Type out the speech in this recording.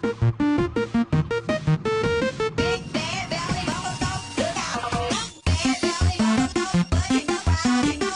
Big bad belly bubble thump, look out. Bad belly bubble thump, butt in the ground.